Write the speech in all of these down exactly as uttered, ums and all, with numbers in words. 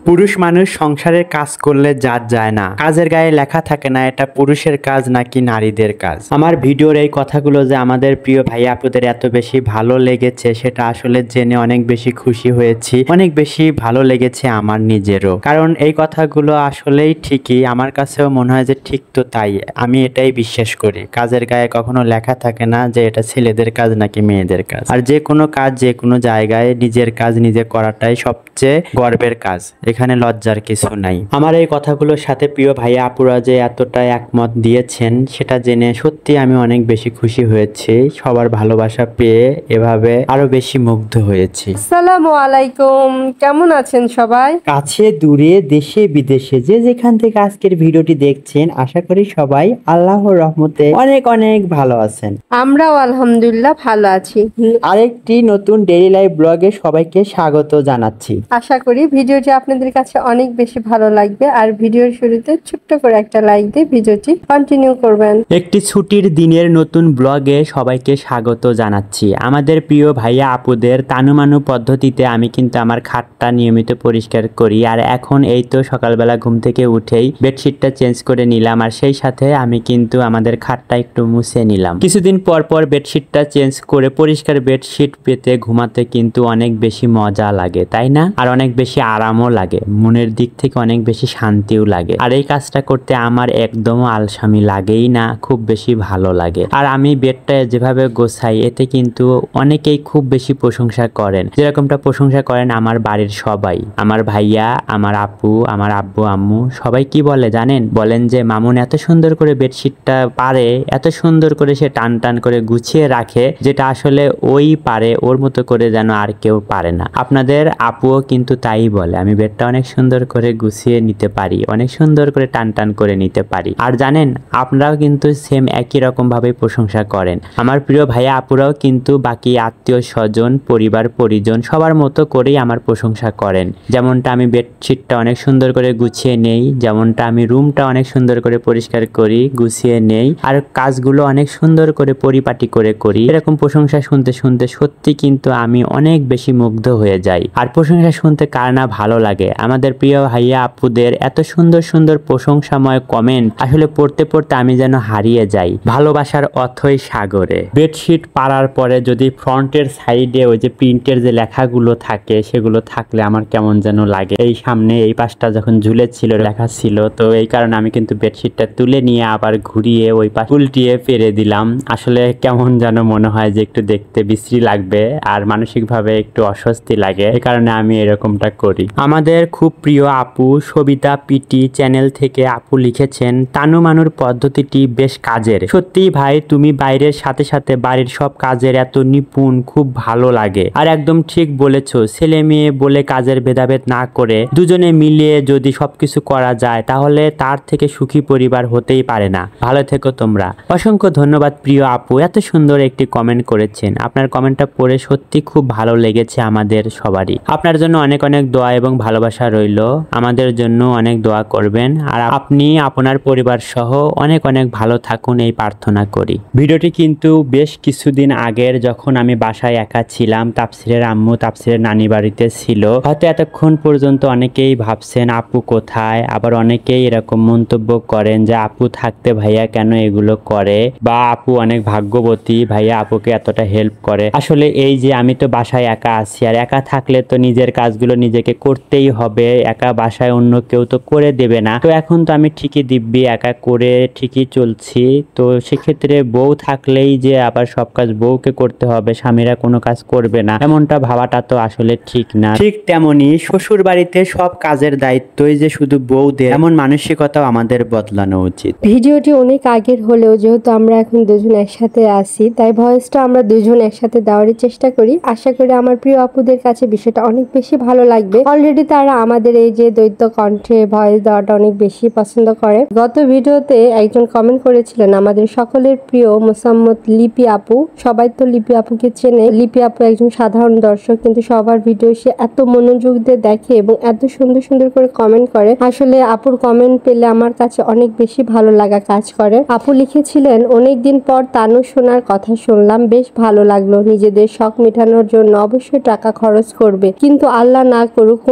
পুরুষ মানুষ সংসারের কাজ করলে জাত যায় না, কাজের গায়ে লেখা থাকে না এটা পুরুষের কাজ নাকি নারীদের কাজ। আমার ভিডিওর এই কথাগুলো যে আমাদের প্রিয় ভাই আপুদের এত বেশি ভালো লেগেছে সেটা আসলে জেনে অনেক বেশি খুশি হয়েছি, অনেক বেশি ভালো লেগেছে আমার নিজেরও। কারণ এই কথাগুলো আসলেই ঠিকই, আমার কাছেও মনে হয় যে ঠিক তো তাই। আমি এটাই বিশ্বাস করি, কাজের গায়ে কখনো লেখা থাকে না যে এটা ছেলেদের কাজ নাকি মেয়েদের কাজ। আর যে কোনো কাজ যে কোনো জায়গায় নিজের কাজ নিজে করাটাই সবচেয়ে গর্বের কাজ, এখানে লজ্জার কিছু নাই। আমার এই কথাগুলোর সাথে প্রিয় ভাইয়া আপুরা যে এতটা একমত দিয়েছেন সেটা জেনে সত্যি আমি অনেক বেশি খুশি হয়েছি। সবার ভালোবাসা পেয়ে এভাবে আরো বেশি মুগ্ধ হয়েছি। আসসালামু আলাইকুম, কেমন আছেন সবাই? কাছে দূরে দেশে বিদেশে যে যেখান থেকে আজকের ভিডিওটি দেখছেন, আশা করি সবাই আল্লাহর রহমতে অনেক অনেক ভালো আছেন। আমরাও আলহামদুলিল্লাহ ভালো আছি। আরেকটি নতুন ডেইলি লাইফ ব্লগে সবাইকে স্বাগত জানাচ্ছি। আশা করি ভিডিওটি আপনাদের কাছে অনেক বেশি ভালো লাগবে, আর ভিডিওর শুরুতে ছোট্ট করে একটা লাইক দিয়ে ভিডিওটি কন্টিনিউ করবেন। একটি ছুটির দিনের নতুন ব্লগে সবাইকে স্বাগত জানাচ্ছি। আমাদের প্রিয় ভাইয়া আপুদের তানুমানু পদ্ধতিতে আমি কিন্তু আমার খাটটা নিয়মিত পরিষ্কার করি, আর এখন এই তো সকালবেলা ঘুম থেকে উঠেই বেডশিটটা চেঞ্জ করে নিলাম, আর সেই সাথে আমি কিন্তু আমাদের খাটটা একটু মুছে নিলাম। কিছুদিন পর পর বেডশিটটা চেঞ্জ করে পরিষ্কার বেডশিট পেতে ঘুমাতে কিন্তু অনেক বেশি মজা লাগে, তাই না? আর অনেক বেশি আরামও লাগে, মনের দিক থেকে অনেক বেশি শান্তিও লাগে। আর এই কাজটা করতে আমার একদমও আলসামি লাগেই না, খুব বেশি ভালো লাগে। আর আমি বেডটা যেভাবে গোছাই এতে কিন্তু অনেকেই খুব বেশি প্রশংসা করেন, যেরকমটা প্রশংসা করেন আমার বাড়ির সবাই, আমার ভাইয়া, আমার আপু, আমার আব্বু আম্মু সবাই কি বলে জানেন? বলেন যে মামুন এত সুন্দর করে বেডশিটটা পারে, এত সুন্দর করে সে টান টান করে গুছিয়ে রাখে, যেটা আসলে ওই পারে, ওর মতো করে যেন আর কেউ পারে না। আপনাদের আপুও কিন্তু তাই বলে, আমি বেডটা অনেক সুন্দর করে গুছিয়ে নিতে পারি, অনেক সুন্দর করে টান টান করে নিতে পারি। আর জানেন আপনারাও কিন্তু সেম একই রকম ভাবে প্রশংসা করেন। আমার প্রিয় ভাইয়া আপুরাও কিন্তু বাকি আত্মীয় স্বজন, পরিবার পরিজন সবার মতো করেই আমার প্রশংসা করেন। যেমনটা আমি বেডশিটটা অনেক সুন্দর করে গুছিয়ে নেই, যেমনটা আমি রুমটা অনেক সুন্দর করে পরিষ্কার করি, গুছিয়ে নেই, আর কাজগুলো অনেক সুন্দর করে পরিপাটি করে করি, এরকম প্রশংসা শুনতে শুনতে সত্যি কিন্তু আমি অনেক বেশি মুগ্ধ হয়ে যাই। আর প্রশংসা শুনতে কার না ভালো লাগে? আমাদের প্রিয় ভাইয়া আপুদের এত সুন্দর সুন্দর প্রশংসাময় কমেন্ট আসলে পড়তে পড়তে আমি যেন হারিয়ে যাই ভালোবাসার অথই সাগরে। বেডশিট পাড়ার পরে যদি ফ্রন্টের সাইডে ওই যে প্রিন্টের যে লেখাগুলো থাকে সেগুলো থাকলে আমার কেমন যেন লাগে। এই সামনে এই পাশটা যখন ঝুলেছিল লেখা ছিল, তো এই কারণে আমি কিন্তু বেডশিটটা তুলে নিয়ে আবার ঘুরিয়ে ওই পাশ উল্টিয়ে ফেলে দিলাম। আসলে কেমন যেন মনে হয় যে একটু দেখতে বিশ্রী লাগবে আর মানসিকভাবে একটু অস্বস্তি লাগে, এই কারণে আমি এরকমটা করি। আমাদের খুব প্রিয় আপু সবিতা পিটি চ্যানেল থেকে আপু লিখেছেন, তানুমানুর পদ্ধতিটি বেশ কাজের। সত্যি ভাই, তুমি বাইরের সাথে সাথে বাড়ির সব কাজের এত নিপুণ, খুব ভালো লাগে। আর একদম ঠিক বলেছো, ছেলে মেয়ে বলে কাজের ভেদাভেদ না করে দুজনে মিলিয়ে যদি সবকিছু করা যায় তাহলে তার থেকে সুখী পরিবার হতেই পারে না। ভালো থেকো তোমরা। অসংখ্য ধন্যবাদ প্রিয় আপু, এত সুন্দর একটি কমেন্ট করেছেন। আপনার কমেন্টটা পড়ে সত্যি খুব ভালো লেগেছে আমাদের সবারই। আপনার জন্য অনেক অনেক দোয়া এবং ভালোবাসা রইল, আমাদের জন্য অনেক দোয়া করবেন, আর আপনি আপনার পরিবার সহ অনেক অনেক ভালো থাকুন এই প্রার্থনা করি। ভিডিওটি কিন্তু বেশ কিছুদিন আগের, যখন আমি বাসায় একা ছিলাম, তাফসিরের আম্মু তাফসিরের নানি বাড়িতে ছিল। হয়তো এতক্ষণ পর্যন্ত অনেকেই ভাবছেন আপু কোথায়, আবার অনেকেই এরকম মন্তব্য করেন যে আপু থাকতে ভাইয়া কেন এগুলো করে, বা আপু অনেক ভাগ্যবতী, ভাইয়া আপুকে এতটা হেল্প করে। আসলে এই যে আমি তো বাসায় একা আছি, আর একা থাকলে তো নিজের কাজগুলো নিজেকে করতেই হবে, একা বাসায় অন্য কেউ তো করে দেবে না। তো এখন তো আমি ঠিকই দিব্যি একা করে ঠিকই চলছি। তো সেক্ষেত্রে বউ থাকলেই যে আবার সব কাজ বউকে করতে হবে, স্বামীরা কোনো কাজ করবে না, এমনটা ভাবাটা তো আসলে ঠিক না। ঠিক তেমনি শ্বশুর বাড়িতে সব কাজের দায়িত্বই যে শুধু বউদের, এমন মানসিকতাও আমাদের বদলানো উচিত। ভিডিওটি অনেক আগের হলেও যেহেতু আমরা এখন দুজন একসাথে আছি, তাই ভয়েসটা আমরা দুজন একসাথে দেওয়ারই চেষ্টা করি। আশা করি আমার প্রিয় আপুদের কাছে বিষয়টা অনেক বেশি ভালো লাগবে। অলরেডি তারা আমাদের এই যে দ্বৈত কণ্ঠে ভয়েস দেওয়াটা অনেক বেশি পছন্দ করে। গত ভিডিওতে একজন কমেন্ট করেছিলেন আমাদের সকলের প্রিয় মোসাম্মদ লিপি আপু। সবাই তো লিপি আপুকে চেনে। লিপি আপু একজন সাধারণ দর্শক, কিন্তু সবার ভিডিও সে এত মনোযোগ দিয়ে দেখে এবং এত সুন্দর সুন্দর করে কমেন্ট করে। আসলে আপুর কমেন্ট পেলে আমার কাছে অনেক বেশি ভালো লাগা কাজ করে। আপু লিখেছিলেন, অনেকদিন পর তানু শোনার কথা শুনলাম, বেশ ভালো লাগলো। নিজেদের শখ মেটানোর জন্য অবশ্যই টাকা খরচ করবে, কিন্তু আল্লাহ না করুক কোনোদিন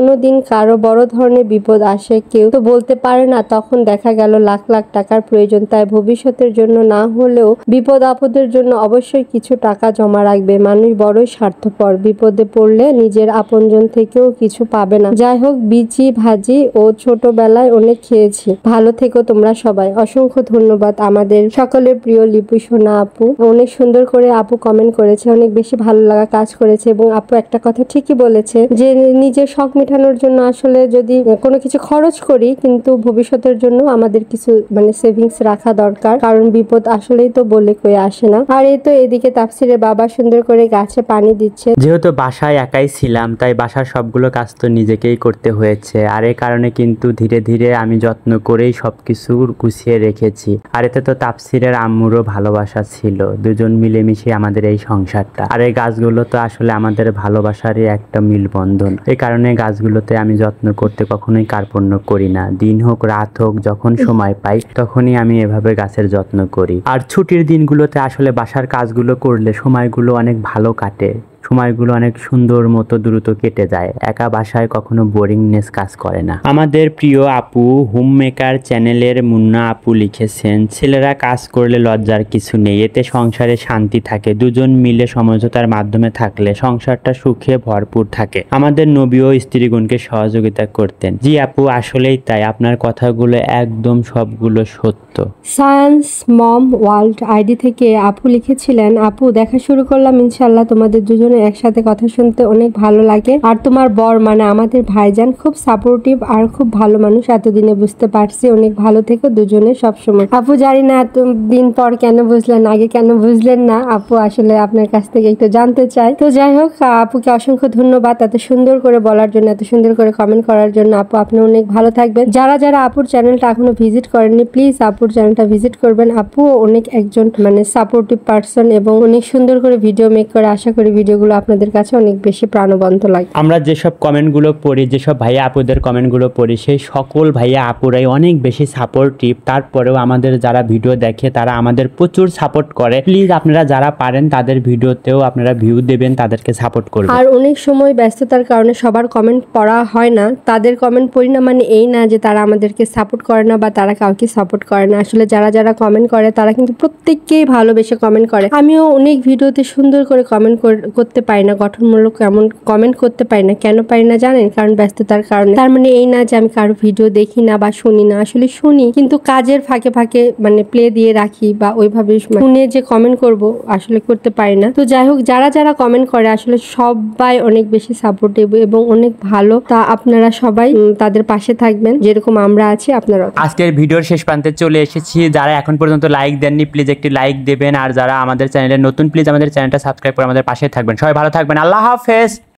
কারো বড় ধরনের বিপদ আসে, কেউ তো বলতে পারে না, তখন দেখা গেল লাখ লাখ টাকার প্রয়োজন। তাই ভবিষ্যতের জন্য না হলেও বিপদ আপদের জন্য অবশ্যই কিছু টাকা জমা রাখবে। মানুষ বড়ই স্বার্থপর, বিপদে পড়লে নিজের আপনজন থেকেও কিছু পাবে না। যাই হোক, বিচি ভাজি ও ছোটবেলায় অনেক খেয়েছি। ভালো থেকো তোমরা সবাই। অসংখ্য ধন্যবাদ আমাদের সকলের প্রিয় লিপু সোনা আপু। অনেক সুন্দর করে আপু কমেন্ট করেছে, অনেক বেশি ভালো লাগা কাজ করেছে। এবং আপু একটা কথা ঠিকই বলেছে যে নিজের শখ মেটানোর জন্য আসলে যদি কোনো কিছু খরচ করি, কিন্তু ভবিষ্যতের জন্য আমাদের কিছু মানে সেভিংস রাখা দরকার, কারণ বিপদ আসলেই তো বলে কয়ে আসে না। আর এই তো এদিকে তাফসিরের বাবা সুন্দর করে গাছে পানি দিচ্ছে। যেহেতু বাসায় একাই ছিলাম তাই বাসার সবগুলো কাজ তো নিজেকেই করতে হয়েছে, আর এই কারণে কিন্তু ধীরে ধীরে আমি যত্ন করেই সবকিছু গুছিয়ে রেখেছি। আর এতে তো তাফসিরের আম্মুরও ভালোবাসা ছিল, দুজন মিলেমিশে আমাদের এই সংসারটা। আর এই গাছগুলো তো আসলে আমাদের ভালোবাসারই একটা মিলবন্ধন, এই কারণে গাছগুলোতে আমি যত্ন করতে কখনোই কার্পণ্য করি না। দিন হোক রাত হোক, যখন সময় পাই তখনই আমি এভাবে গাছের যত্ন করি। আর ছুটির দিনগুলোতে আসলে বাসার কাজগুলো করলে সময়গুলো অনেক ভালো কাটে, সময়গুলো অনেক সুন্দর মতো দ্রুত কেটে যায়, একা বাসায় কখনো বোরিংনেস কাজ করে না। আমাদের প্রিয় আপু হোম মেকার চ্যানেলের মুন্না আপু লিখেছেন, ছেলেরা কাজ করলে লজ্জার কিছু নেই, এতে সংসারে শান্তি থাকে, দুজন মিলে সমঝোতার মাধ্যমে থাকলে সংসারটা সুখে ভরপুর থাকে। আমাদের নবীও স্ত্রীগণকে সহযোগিতা করতেন। জি আপু, আসলেই তাই, আপনার কথাগুলো একদম সবগুলো সত্য। সায়েন্স মম ওয়ার্ল্ড আইডি থেকে আপু লিখেছিলেন, আপু দেখা শুরু করলাম, ইনশাল্লাহ তোমাদের দুজনে একসাথে কথা শুনতে অনেক ভালো লাগে। আর তোমার বর মানে আমাদের ভাইজান খুব সাপোর্টিভ আর খুব ভালো মানুষ, এতদিনে বুঝতে পারছি। অনেক ভালো থেকো দুজনে সবসময়। আপু জানি না এতদিন পর কেন বুঝলেন, আগে কেন বুঝলেন না আপু, আসলে আপনার কাছ থেকে একটু জানতে চাই। তো যাই হোক, আপুকে অসংখ্য ধন্যবাদ এত সুন্দর করে বলার জন্য, এত সুন্দর করে কমেন্ট করার জন্য। আপু আপনি অনেক ভালো থাকবেন। যারা যারা আপুর চ্যানেলটা এখনো ভিজিট করেননি, প্লিজ আপুর চ্যানেলটা ভিজিট করবেন। আপু অনেক একজন মানে সাপোর্টিভ পারসন এবং অনেক সুন্দর করে ভিডিও মেক করে। আশা করি ভিডিওগুলো আপনাদের কাছে অনেক বেশি প্রাণবন্ত লাগে। আমরা যেসব কমেন্টগুলো পড়ি, যেসব ভাইয়া আপুদের কমেন্টগুলো পড়ি, সেই সকল ভাইয়া আপুরাই অনেক বেশি সাপোর্টিভ। তারপরেও আমাদের যারা ভিডিও দেখে তারা আমাদের প্রচুর সাপোর্ট করে। প্লিজ আপনারা যারা পারেন তাদের ভিডিওতেও আপনারা ভিউ দেবেন, তাদেরকে সাপোর্ট করবেন। আর অনেক সময় ব্যস্ততার কারণে সবার কমেন্ট পড়া হয় না, তাদের কমেন্ট পড়ি না মানে এই না যে তারা আমাদেরকে সাপোর্ট করে না বা তারা কাউকে সাপোর্ট করে না। আসলে যারা যারা কমেন্ট করে তারা কিন্তু প্রত্যেককেই ভালোবেসে কমেন্ট করে। আমিও অনেক ভিডিওতে সুন্দর করে কমেন্ট করতে পারি না, গঠনমূলক এমন কমেন্ট করতে পারি না। কেন পারি না জানেন? কারণ ব্যস্ততার কারণে। তার মানে এই না যে আমি কারো ভিডিও দেখি না বা শুনি না, আসলে শুনি, কিন্তু কাজের ফাঁকে ফাঁকে মানে প্লে দিয়ে রাখি বা ওইভাবে শুনে যে কমেন্ট করব আসলে করতে পারি না। তো যাই হোক, যারা যারা কমেন্ট করে আসলে সবাই অনেক বেশি সাপোর্টিভ এবং অনেক ভালো। তা আপনারা সবাই তাদের পাশে থাকবেন, যেরকম আমরা আছি আপনারা। আজকের ভিডিওর শেষ প্রান্তে চলে এসেছি। যারা এখন পর্যন্ত লাইক দেননি প্লিজ একটি লাইক দেবেন, আর যারা আমাদের চ্যানেলে নতুন প্লিজ আমাদের চ্যানেলটা সাবস্ক্রাইব করে আমাদের পাশে থাকবেন। সবাই ভালো থাকবেন, আল্লাহ হাফেজ।